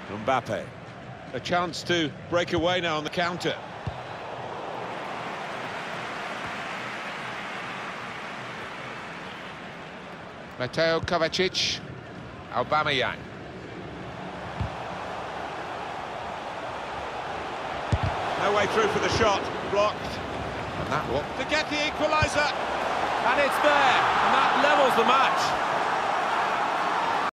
Mbappe. A chance to break away now on the counter. Mateo Kovacic. Aubameyang. No way through for the shot. Blocked. And that one. To get the equaliser. And it's there, and that levels the match.